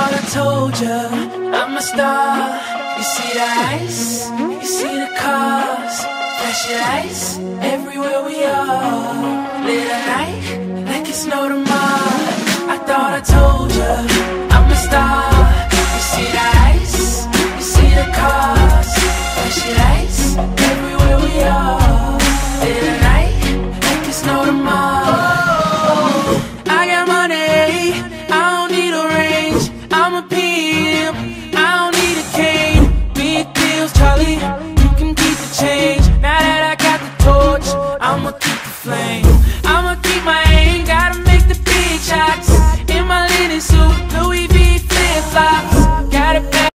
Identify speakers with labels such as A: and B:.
A: thought I told ya I'm a star. You see the ice, you see the cars, flashing lights everywhere we are. Late at night, like it's no tomorrow.